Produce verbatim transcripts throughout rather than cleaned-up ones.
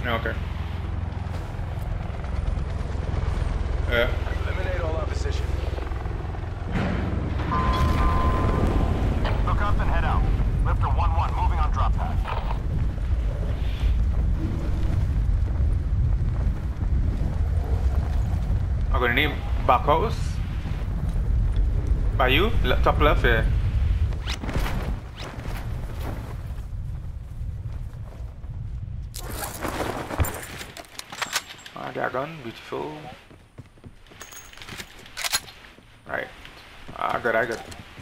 Okay. Yeah. Eliminate all opposition. Hook up and head out. Lifter one one moving on drop pad. I'm gonna name back house. By you, Le top left, yeah. Ah, got a gun, beautiful. Right. Ah, good, I good.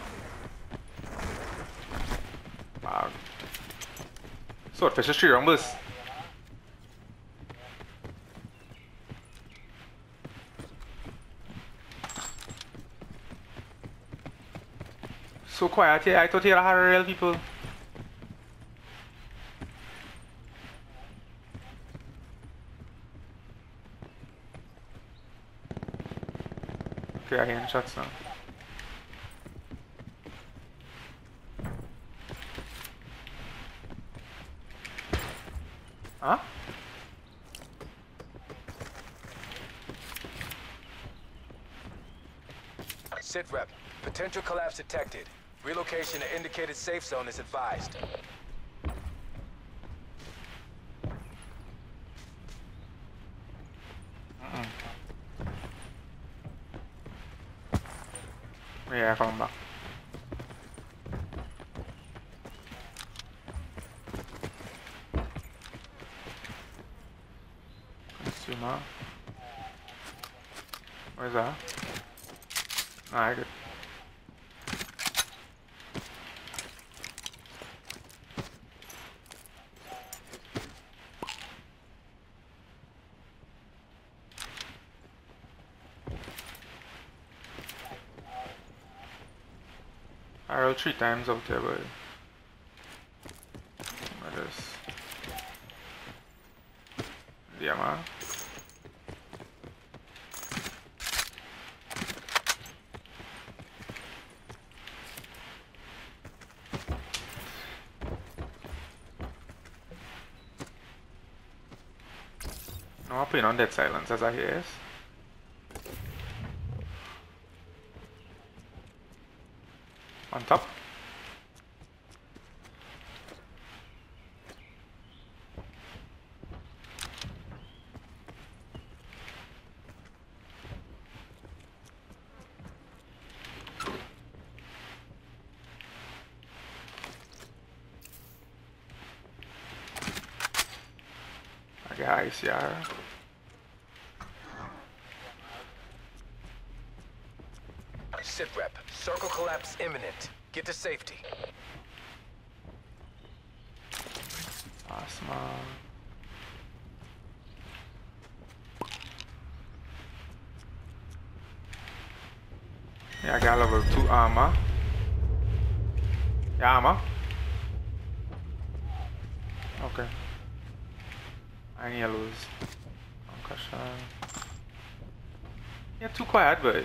Ah. Swordfish is three rumbles. So quiet here, I thought here are real people. Okay, I hear shots now. Huh? Sit rep. Potential collapse detected. Relocation to indicated safe zone is advised. Mm-mm. Yeah, come back. Consumer. Where's that? Ah, I good. I rolled three times out there, but what is? Yeah, man. No, I'm putting on dead silence as I hear it. On top. I got I C R. Sit rep. Circle collapse imminent. Get to safety. Awesome. Yeah, I got level two armor. Yeah, armor. Okay. I need to lose. Concussion. Yeah, too quiet, but.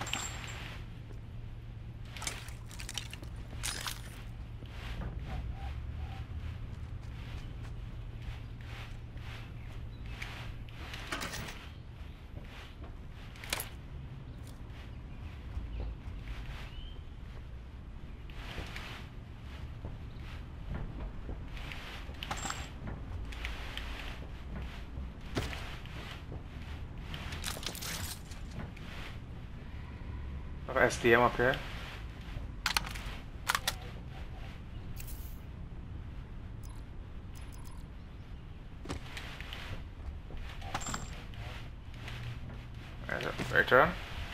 S D M up here. Right turn.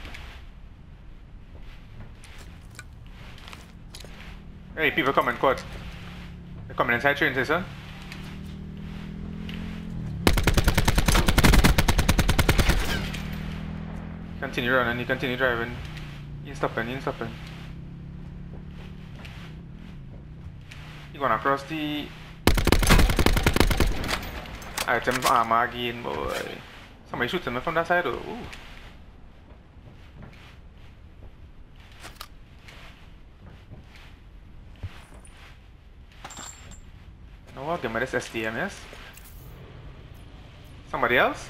Hey, people coming, quad. They're coming inside train station. Continue running, you continue driving. You stopping, you stopping. You gonna cross the item armor again, boy. Somebody shooting me from that side, though. Ooh. No, I'll give me this S D M, yes? Somebody else?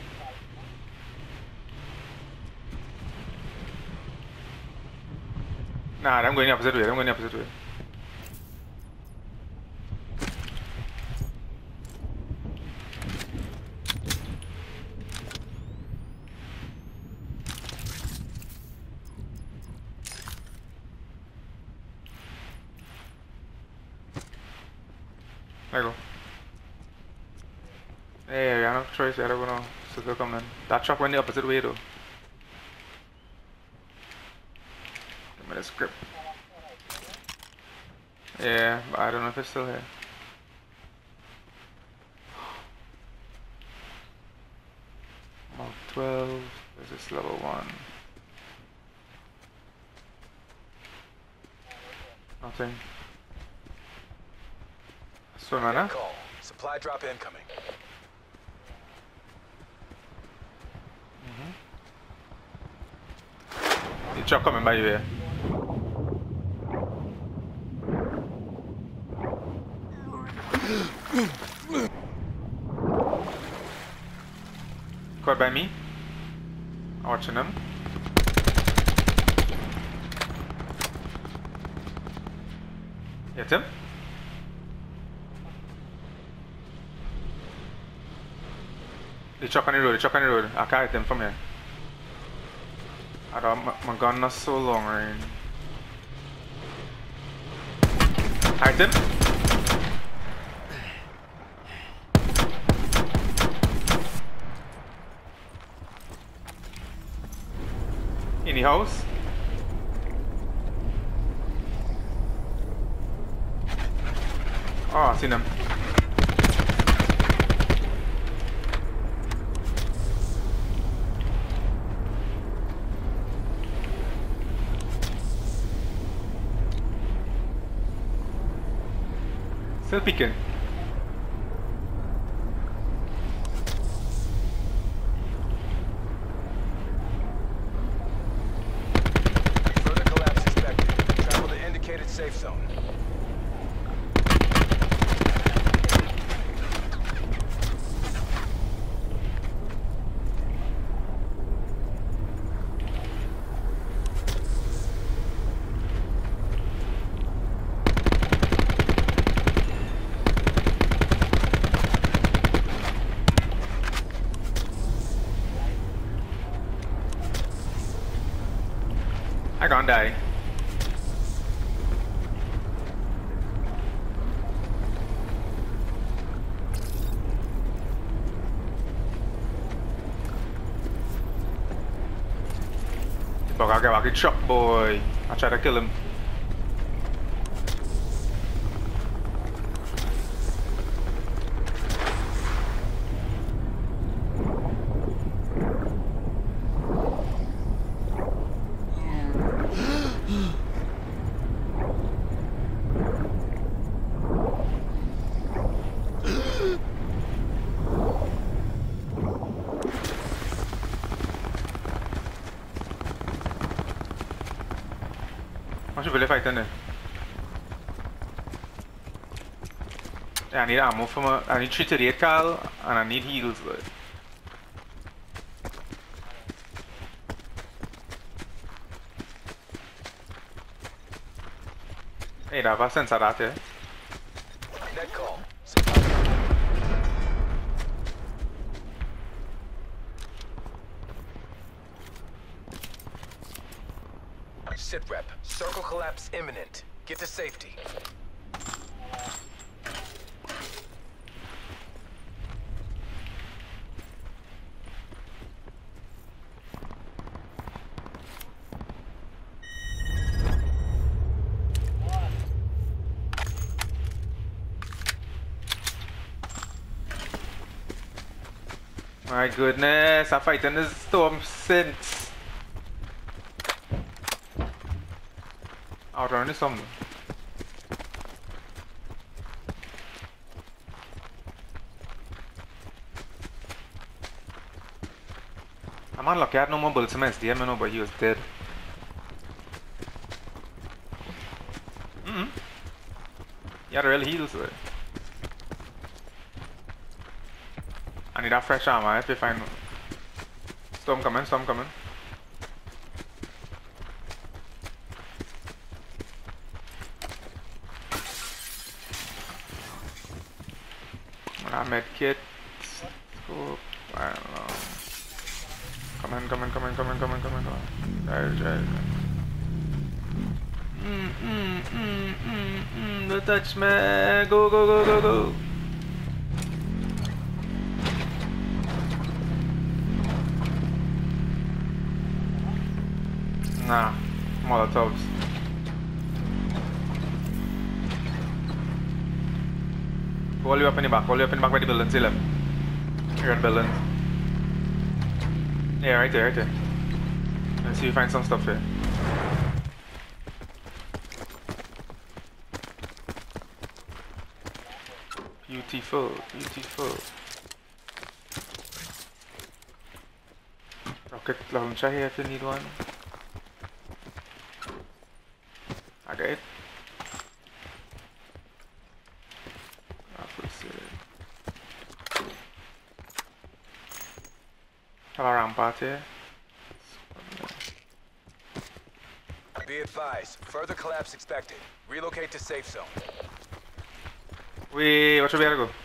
Nah, I'm going the opposite way. I'm going the opposite way. There you go. Hey, I have no choice. I don't know. So they're coming. That truck went the opposite way though. Give me the script. Yeah, but I don't know if it's still here. Mark twelve. This is level one. Nothing. Swim, man. Call. Supply drop incoming. The truck coming by you here. Caught by me. I'm watching them. Hit him. The truck on the road, the truck on the road. I can't hit him from here. I don't, my, my gun not so long range. Hit him. In the house. Oh, I seen him. Still peeking. Further collapse expected. Travel to indicated safe zone. I can't die. Fuck, I got a truck, boy. I tried to kill him. I should really fight in there. Yeah, I need ammo for my. I need three thirty-eight cal and I need heals. But... Hey, that was sensor that here. Net call. Sit rep. Circle collapse imminent. Get to safety. My goodness, I fight in this storm since. Out around the storm. I'm unlucky, I had no more bullets in my S D M, you know, but he was dead. Mm-hmm. He had real heals, right? And need a fresh armor if you find one. Storm coming, storm coming. Ah, med kit. Scope. I don't know. Come in, come in, come in, come in, come in, come in, come in. Right, right, right. Mm, mm, mm, mm, mm. Don't touch me. Go, go, go, go, go. Nah, Molotovs. Hold you up in the back, hold you up in the back by the building, see left. Red building. Yeah, right there, right there. Let's see if you find some stuff here. Beautiful, beautiful. Rocket launcher here if you need one. I got it. Have a rampart here. Be advised, further collapse expected. Relocate to safe zone. Wait, what should we go?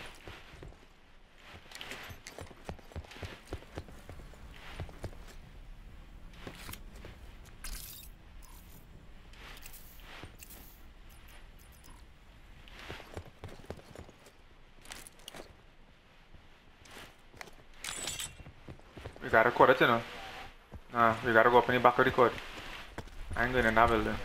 We gotta record it, you know. Nah, we gotta go up in the back of the code. I ain't going in that building.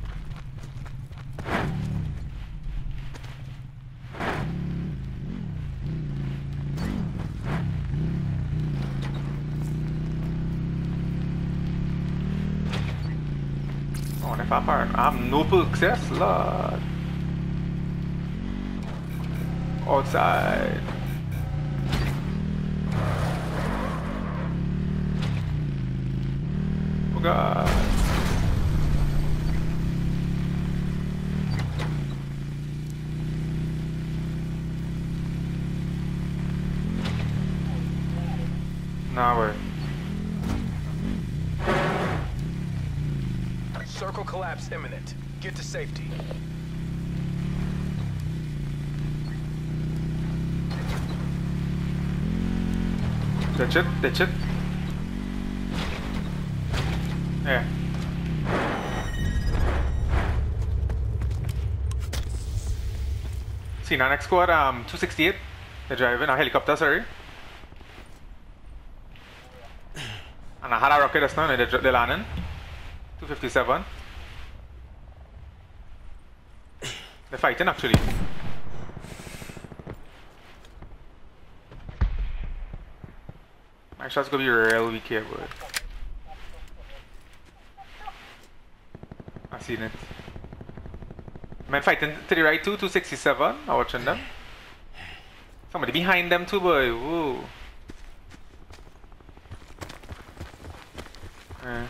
Oh, if I fire, I have no perks, yes, Lord. Outside. Oh God. Nah, wait. Circle collapse imminent. Get to safety. That's it, that's it. Yeah. See, now next squad, um, two sixty-eight. They're driving a helicopter, sorry. And I had a rocket just now, they're, they're landing. two fifty-seven. They're fighting actually. My shot's gonna be real weak here, but I seen it. Men fighting to the right too, two sixty-seven. I'm watching them. Somebody behind them too, boy. Whoa. Yeah.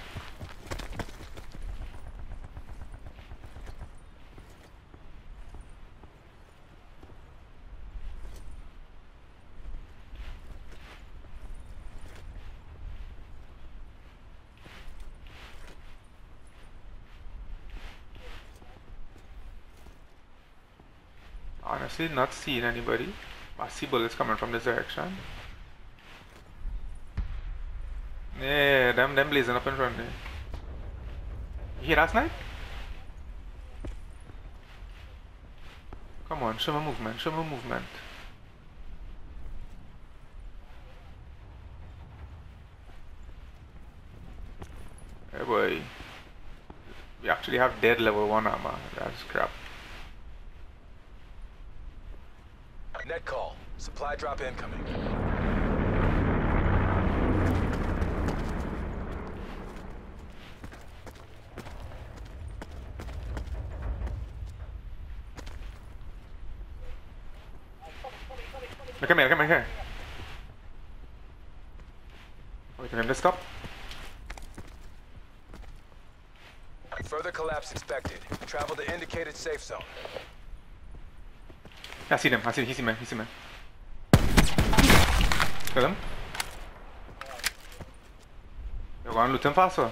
Honestly, not seeing anybody. I see bullets coming from this direction. Yeah, them, them blazing up in front there. You hear that snipe? Come on, show me movement, show me movement. Hey boy. We actually have dead level one armor. That's crap. Net call. Supply drop incoming. Come here, come here. Wait for him to stop. Further collapse expected. Travel to indicated safe zone. I see them, I see, he see me, he see me. Kill him. You're gonna loot him faster.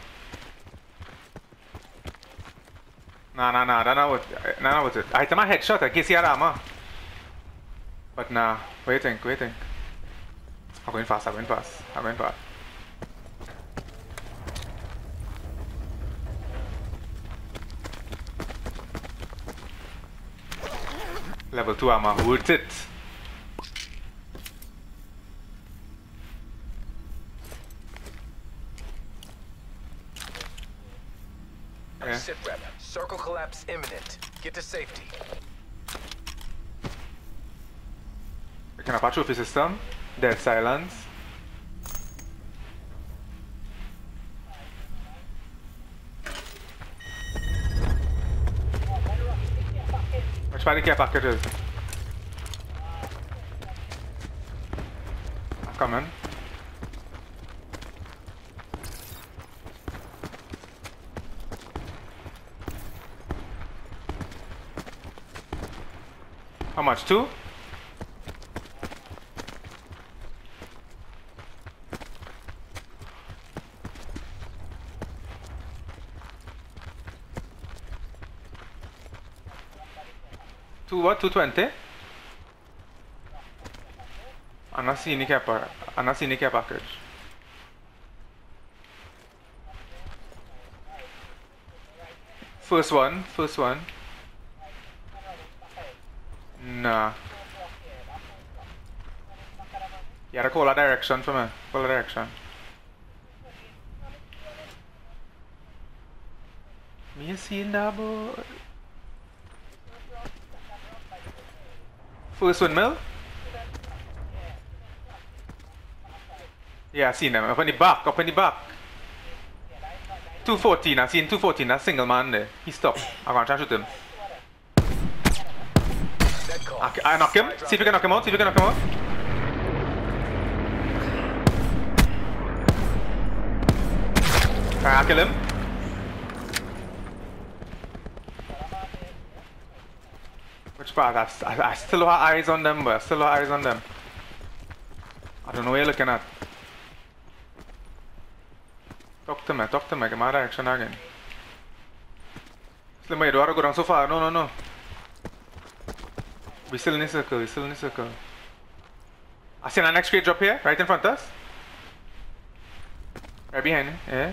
Nah, nah, nah, that's not what, nah, not what it. I hit him a headshot in case he had armor. But nah, what do you think? What do you think? I'm going fast, I'm going fast, I'm going fast. Level two armor, worth it. Yeah. Sit rep. Circle collapse imminent. Get to safety. Picking up a trophy system. Dead silence. Which part of the care package is? I'm coming. How much? Two? Two what? Two twenty? I'm not seeing the care package. I'm not seeing the care package. First one. First one. Nah. You gotta call a direction for me. Call a direction. Me seeing that boy. First windmill? Yeah, I seen them. Up in the back, up in the back. two fourteen, I seen two fourteen, that single man there. He stopped. I'm gonna try to shoot him. I, I knock him. See if you can knock him out. See if you can knock him out. Alright, I kill him. Which part? I, I, I still have eyes on them, but I still have eyes on them. I don't know where you're looking at. Talk to me, talk to me, get my direction again. Slim, you don't want to go down so far. No, no, no. We still in the circle, we still in the circle. I see the next crate drop here, right in front of us. Right behind you, yeah.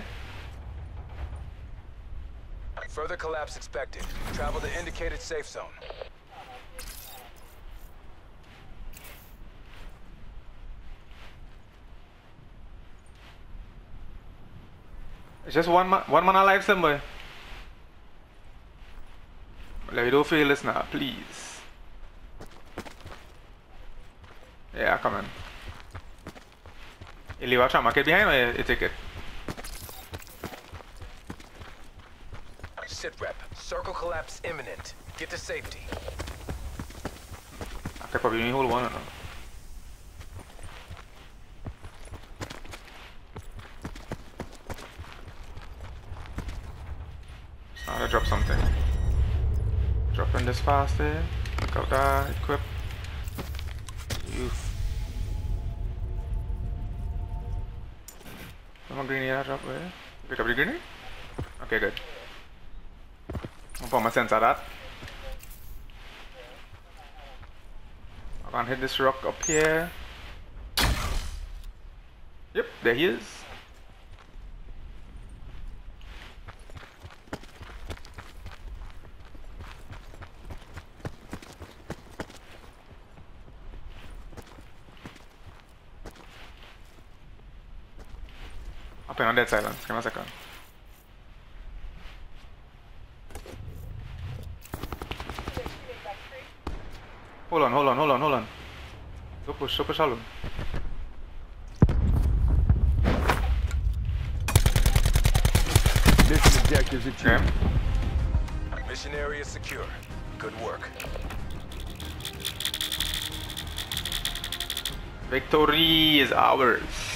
Further collapse expected. Travel to indicated safe zone. It's just one man, one man alive, somewhere. Let me don't fail this now, please. Yeah, come on. You leave a trauma kit behind or you take it? Sit rep. Circle collapse imminent. Get to safety. I could probably only hold one or no. So I gotta drop something. Dropping this fast there. Look out that, equip. You. Some green here, drop there. Pick up the green? Okay, good. I'll put my sense at that. I can't hit this rock up here. Yep, there he is. I'll put on dead silence. Give me a second. Hold on, hold on, hold on, hold on. Don't push, don't push, hold on. Mission objectives achieved. Okay. Mission area secure. Good work. Victory is ours.